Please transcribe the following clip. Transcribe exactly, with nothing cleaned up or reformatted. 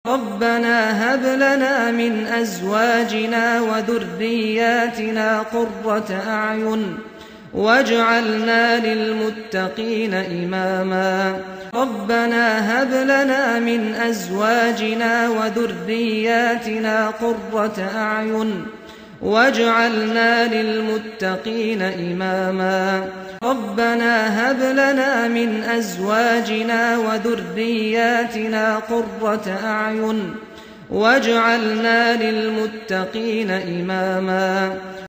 ربنا هب لنا من أزواجنا وذرياتنا قرة أعين واجعلنا للمتقين إماما ربنا هب لنا من أزواجنا وذرياتنا قرة أعين واجعلنا للمتقين إماما ربنا هب لنا من أزواجنا وذرياتنا قرة أعين واجعلنا للمتقين إماما